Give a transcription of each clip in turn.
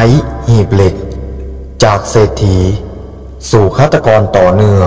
ซ์หีบเหล็กจากเศรษฐีสู่ฆาตกรต่อเนื่อง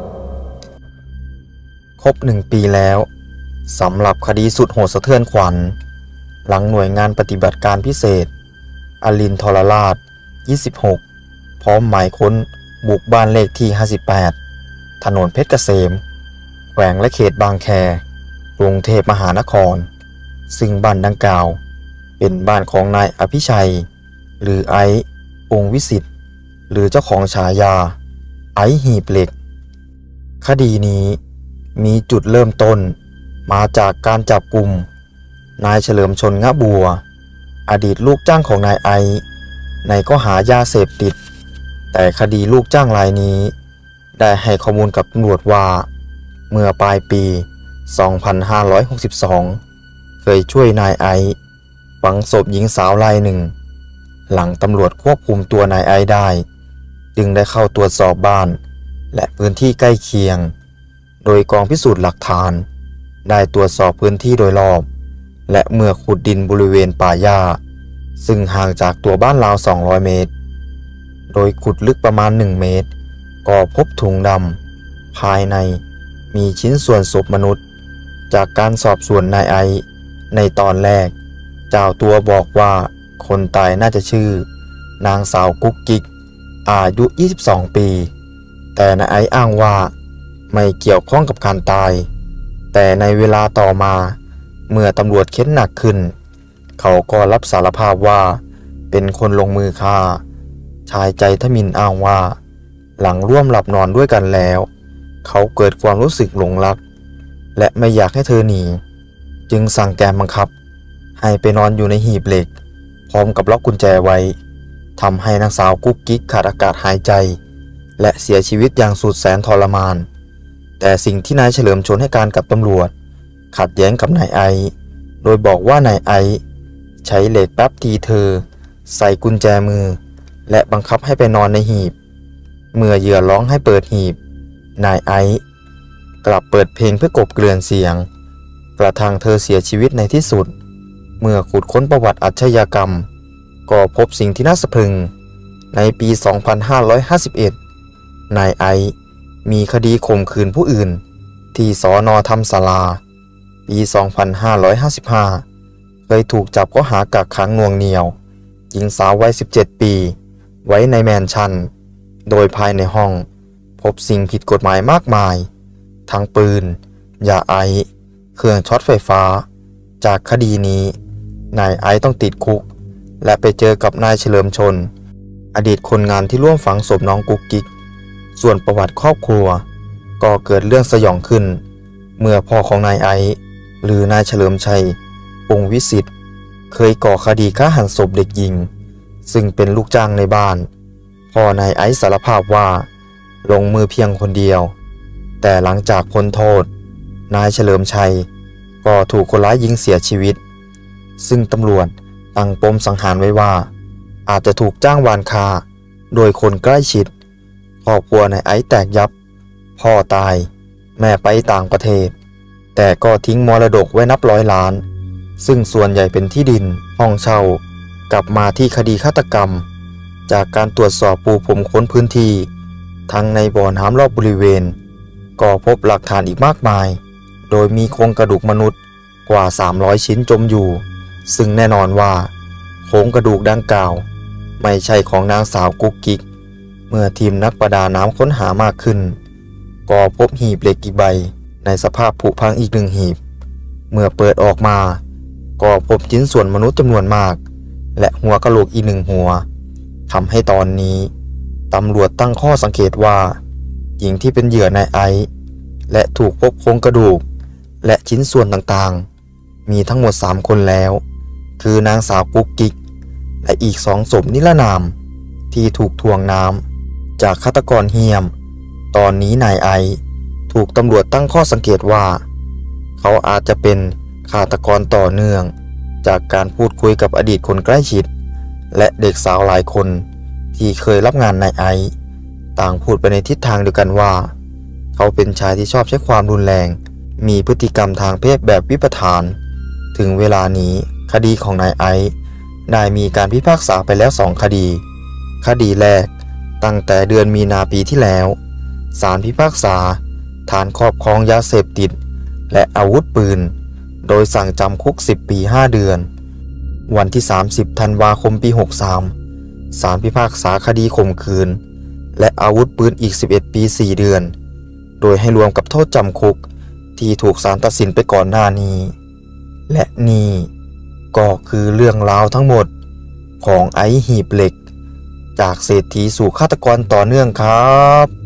ครบ1 ปีแล้วสำหรับคดีสุดโหดสะเทือนขวัญหลังหน่วยงานปฏิบัติการพิเศษอรินทรราช26พร้อมหมายค้นบุกบ้านเลขที่58ถนนเพชรเกษมแขวงและเขตบางแคกรุงเทพมหานครซึ่งบ้านดังกล่าวเป็นบ้านของนายอภิชัยหรือไอซ์องค์วิสิทธิ์หรือเจ้าของฉายาไอซ์หีบเหล็กคดีนี้มีจุดเริ่มต้นมาจากการจับกุมนายเฉลิมชล งะบัวอดีตลูกจ้างของนายไอซ์ในข้อหายาเสพติดแต่คดีลูกจ้างรายนี้ได้ให้ข้อมูลกับตำรวจว่าเมื่อปลายปี 2562 เคยช่วยนายไอซ์ฝังศพหญิงสาวรายหนึ่งหลังตำรวจควบคุมตัวนายไอซ์ได้จึงได้เข้าตรวจสอบบ้านและพื้นที่ใกล้เคียงโดยกองพิสูจน์หลักฐานได้ตรวจสอบพื้นที่โดยรอบและเมื่อขุดดินบริเวณป่าหญ้าซึ่งห่างจากตัวบ้านราว200 เมตรโดยขุดลึกประมาณ1 เมตรก็พบถุงดำภายในมีชิ้นส่วนศพมนุษย์จากการสอบสวนนายไอซ์ในตอนแรกเจ้าตัวบอกว่าคนตายน่าจะชื่อนางสาวกุ๊กกิ๊กอายุ22 ปีแต่นายไอซ์อ้างว่าไม่เกี่ยวข้องกับการตายแต่ในเวลาต่อมาเมื่อตำรวจเค้นหนักขึ้นเขาก็รับสารภาพว่าเป็นคนลงมือฆ่าชายใจทมิฬอ้างว่าหลังร่วมหลับนอนด้วยกันแล้วเขาเกิดความรู้สึกหลงรักและไม่อยากให้เธอหนีจึงสั่งแกมบังคับให้ไปนอนอยู่ในหีบเหล็กพร้อมกับล็อกกุญแจไว้ทำให้นางสาวกุ๊กกิ๊กขาดอากาศหายใจและเสียชีวิตอย่างสุดแสนทรมานแต่สิ่งที่นายเฉลิมชลให้การกับตำรวจขัดแย้งกับนายไอซ์โดยบอกว่านายไอซ์ใช้เหล็กแป๊บตีเธอใส่กุญแจมือและบังคับให้ไปนอนในหีบเมื่อเหยื่อร้องให้เปิดหีบนายไอซ์กลับเปิดเพลงเพื่อกลบเกลื่อนเสียงกระทั่งเธอเสียชีวิตในที่สุดเมื่อขุดค้นประวัติอาชญากรรมก็พบสิ่งที่น่าสะพรึงในปี 2551 นายไอซ์มีคดีข่มขืนผู้อื่นที่สน.ธรรมศาลาปี 2555 เคยถูกจับข้อหากักขังหน่วงเหนี่ยวหญิงสาววัย 17 ปีไว้ในแมนชั่นโดยภายในห้องพบสิ่งผิดกฎหมายมากมายทั้งปืนยาไอซ์เครื่องช็อตไฟฟ้าจากคดีนี้นายไอซ์ต้องติดคุกและไปเจอกับนายเฉลิมชลอดีตคนงานที่ร่วมฝังศพน้องกุ๊กกิ๊กส่วนประวัติครอบครัวก็เกิดเรื่องสยองขึ้นเมื่อพ่อของนายไอซ์หรือนายเฉลิมชัยองค์วิสิทธิ์เคยก่อคดีฆ่าหันศพเด็กหญิงซึ่งเป็นลูกจ้างในบ้านพ่อนายไอซ์สารภาพว่าลงมือเพียงคนเดียวแต่หลังจากพ้นโทษนายเฉลิมชัยก็ถูกคนร้ายยิงเสียชีวิตซึ่งตำรวจตั้งปมสังหารไว้ว่าอาจจะถูกจ้างวานฆ่าโดยคนใกล้ชิดครอบครัวนายไอซ์แตกยับพ่อตายแม่ไปต่างประเทศแต่ก็ทิ้งมรดกไว้นับ100 ล้านซึ่งส่วนใหญ่เป็นที่ดินห้องเช่ากลับมาที่คดีฆาตกรรมจากการตรวจสอบปูพรมค้นพื้นที่ทั้งในบ่อน้ำรอบบริเวณก็พบหลักฐานอีกมากมายโดยมีโครงกระดูกมนุษย์กว่า300 ชิ้นจมอยู่ซึ่งแน่นอนว่าโครงกระดูกดังกล่าวไม่ใช่ของนางสาวกุ๊กกิ๊กเมื่อทีมนักประดาน้ำค้นหามากขึ้นก็พบหีบเหล็กอีกใบในสภาพผุพังอีก1 หีบเมื่อเปิดออกมาก็พบชิ้นส่วนมนุษย์จำนวนมากและหัวกะโหลกอีก1 หัวทำให้ตอนนี้ตำรวจตั้งข้อสังเกตว่าหญิงที่เป็นเหยื่อนายไอซ์และถูกพบโครงกระดูกและชิ้นส่วนต่างๆมีทั้งหมด3 คนแล้วคือนางสาวกุ๊กกิ๊กและอีก2 ศพนิรนามที่ถูกทวงน้ำจากฆาตกรเฮี้ยมตอนนี้นายไอซ์ถูกตำรวจตั้งข้อสังเกตว่าเขาอาจจะเป็นฆาตกรต่อเนื่องจากการพูดคุยกับอดีตคนใกล้ชิดและเด็กสาวหลายคนที่เคยรับงานนายไอซ์ต่างพูดไปในทิศทางเดียวกันว่าเขาเป็นชายที่ชอบใช้ความรุนแรงมีพฤติกรรมทางเพศแบบวิปถานถึงเวลานี้คดีของนายไอซ์ได้มีการพิพากษาไปแล้ว2 คดีคดีแรกตั้งแต่เดือนมีนาปีที่แล้วศาลพิพากษาฐานครอบครองยาเสพติดและอาวุธปืนโดยสั่งจำคุก10 ปี 5 เดือนวันที่30 ธันวาคมปี63ศาลพิพากษาคดีข่มขืนและอาวุธปืนอีก11 ปี 4 เดือนโดยให้รวมกับโทษจำคุกที่ถูกศาลตัดสินไปก่อนหน้านี้และนี่ก็คือเรื่องราวทั้งหมดของไอซ์หีบเหล็กจากเศรษฐีสู่ฆาตกรต่อเนื่องครับ